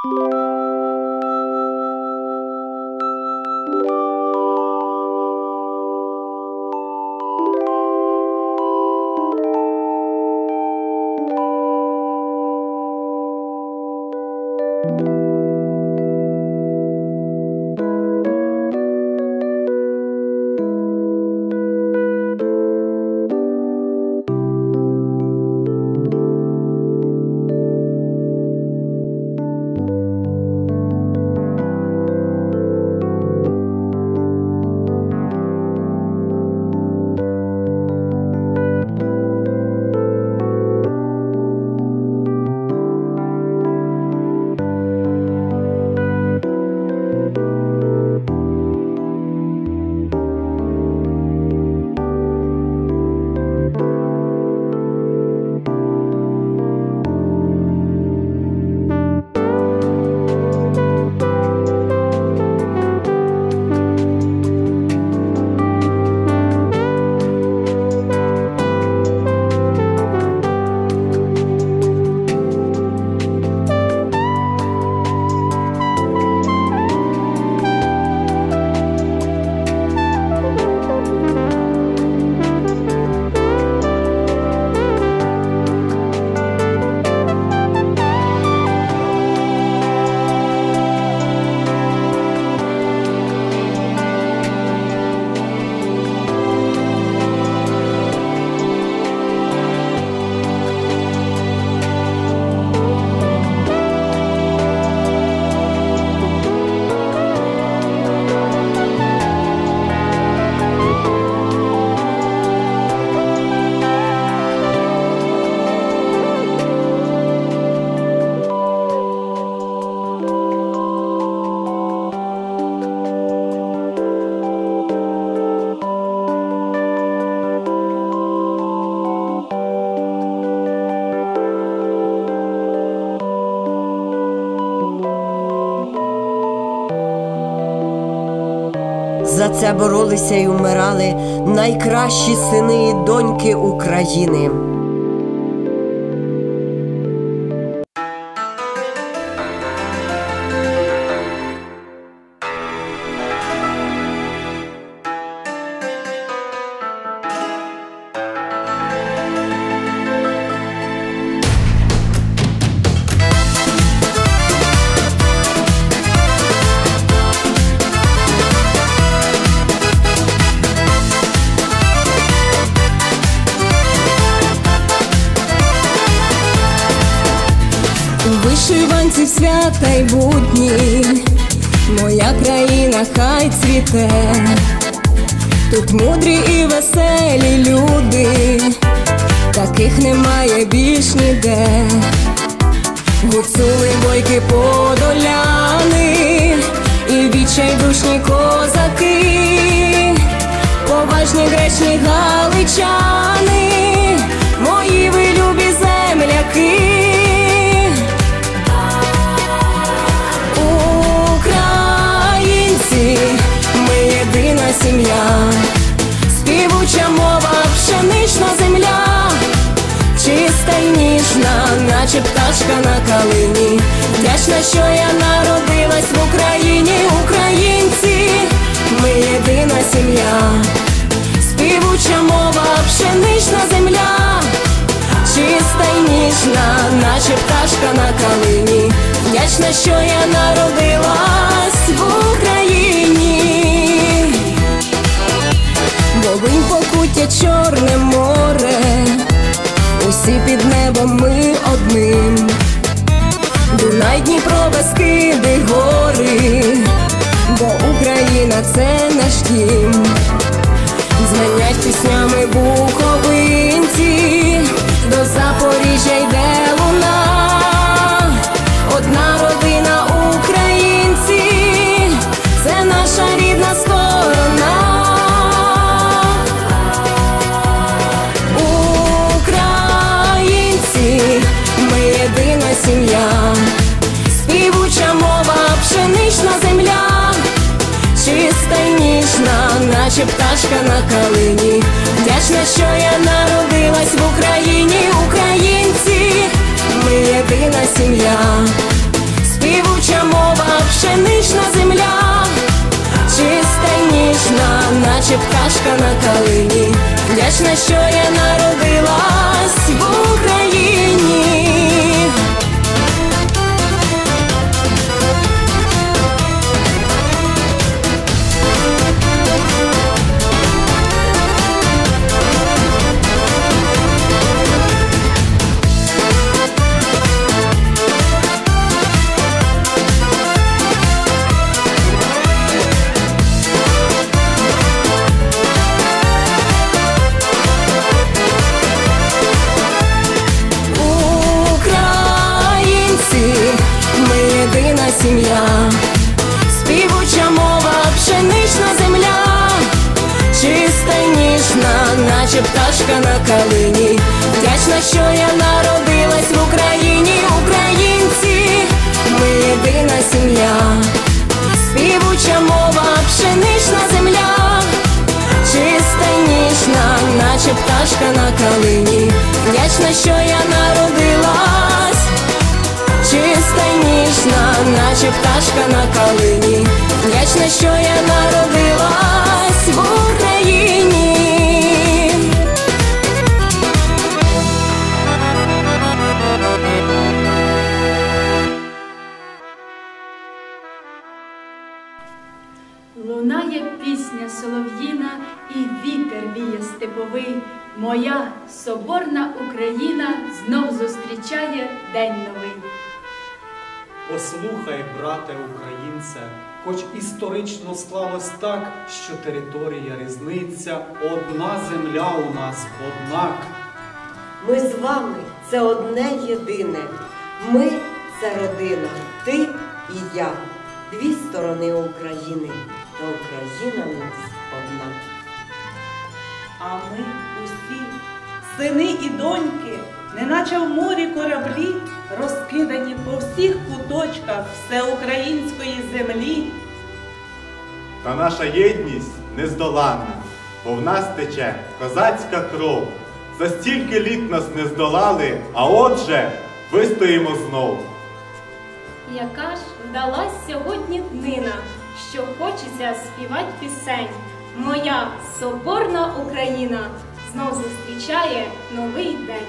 За це боролися й умирали найкращі сини і доньки України. Вишиванці в свята й будні, моя країна хай цвіте. Тут мудрі і веселі люди, таких немає більш ніде. Гуцули, бойки, подоляни і відчайдушні козаки, поважні, гречні галичани, мої ви любі земляки. Сім'я, співуча мова, пшенична земля, чиста й ніжна, наче пташка на калині. Вдячна, що я народилась в Україні. Українці, ми єдина сім'я, співуча мова, пшенична земля, чиста й ніжна, наче пташка на калині. Вдячна, що я народилась в Україні. Волинь, Покуття, Чорне море, усі під небом ми одним. Дунай, Дніпро, Бескиди, гори, бо Україна – це наш дім. Дзвенять піснями буковинці, до Запоріжжя йде луна. Одна родина українці, це наша рідна сторона. Сім'я, співуча мова, пшенична земля, чиста й ніжна, наче пташка на калині. Вдячна, що я народилась в Україні. Українці, ми єдина сім'я, співуча пташка на калині. Вдячна, що я народилась в Україні. Сім'я, співуча мова, пшенична земля, чиста й ніжна, наче пташка на калині. Вдячна, що я народилась в Україні. Українці, ми єдина сім'я, співуча мова, пшенична земля, чиста й ніжна, наче пташка на калині. Вдячна, що я народилась, чиста й ніжна, наче пташка на калині. Вдячна, що я народилась в Україні. Лунає пісня солов'їна, і вітер віє степовий. Моя соборна Україна знов зустрічає день новий. Послухай, брате українце, хоч історично склалось так, що територія різниця, одна земля у нас, однак. Ми з вами – це одне єдине. Ми – це родина, ти і я. Дві сторони України, та Україна в нас одна. А ми усі, сини і доньки, неначе в морі кораблі, розкидані по всіх куточках всеукраїнської землі. Та наша єдність нездоланна, бо в нас тече козацька кров. За стільки літ нас не здолали, а отже, вистоїмо знов. Яка ж вдалась сьогодні днина, що хочеться співать пісень. Моя соборна Україна знов зустрічає новий день.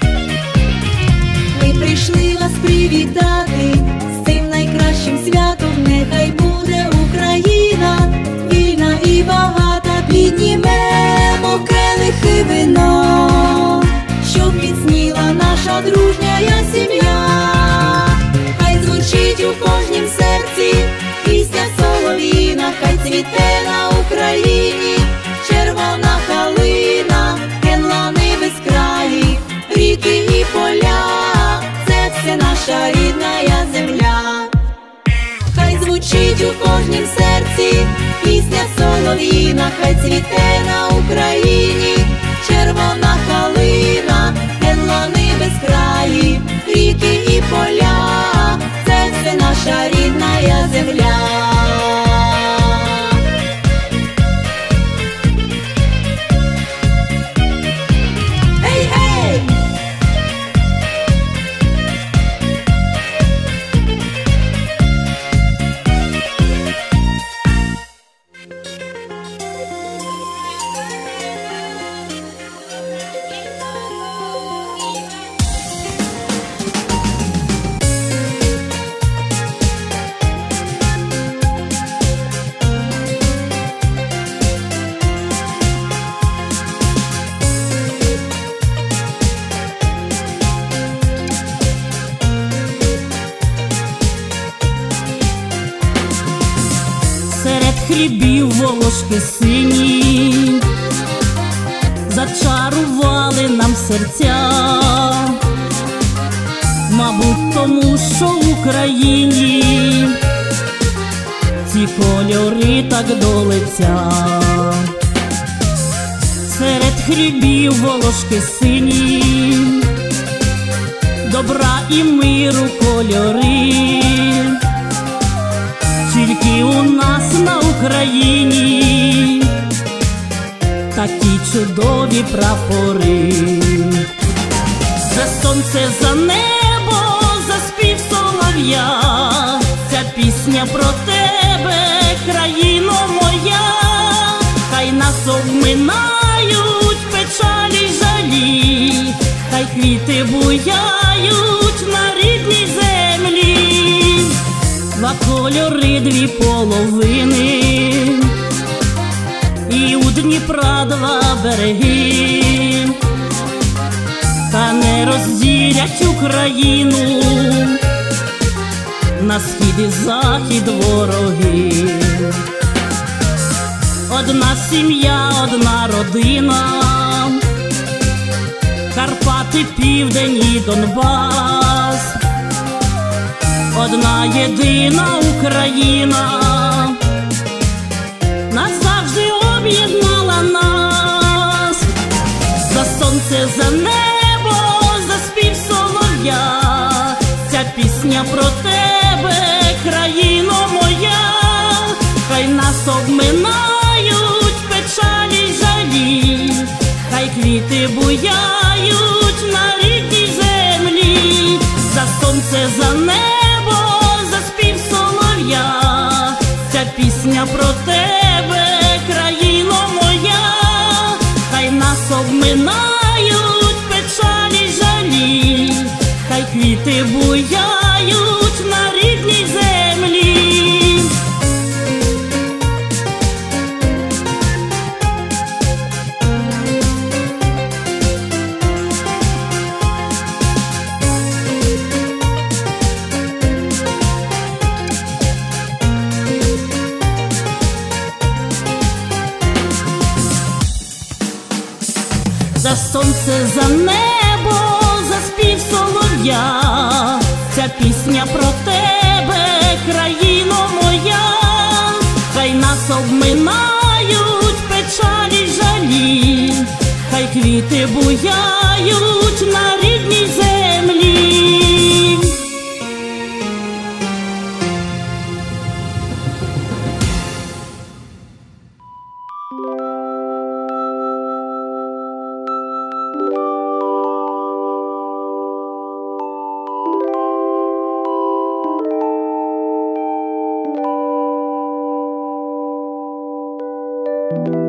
Прийшли вас привітати з цим найкращим святом. звучить у кожнім серці, пісня солов'їна, хай цвіте на Україні, червона калина, гедлани безкраї, ріки і поля, це все наша рідна земля. Хлібів волошки сині зачарували нам серця, мабуть, тому що в Україні ці кольори так до лиця. Серед хлібів волошки сині, добра і миру кольори, тільки у нас на Україні такі чудові прапори. За сонце, за небо, за спів солов'я, ця пісня про тебе, країно моя, хай нас обминають печалі й жалі, хай квіти буяють на рідній землі. Два кольори, дві половини, і у Дніпра два береги, та не розділять Україну на схід і захід вороги. Одна сім'я, одна родина, Карпати, Південь і Донбас, одна єдина Україна назавжди об'єднала нас. За сонце, за небо, за спів солов'я, ця пісня про тебе, країно моя, хай нас обминають печалі й жалі, хай квіти буяють на рідній землі. За сонце, за небо, за спів солов'я, ця пісня про тебе, країно моя, хай нас обминають печалі й жалі, хай квіти буяють на рідній землі. За сонце, за небо, за спів солов'я, ця пісня про тебе, країно моя, хай нас обминають печалі й жалі, хай квіти буяють на рідній землі. Thank you.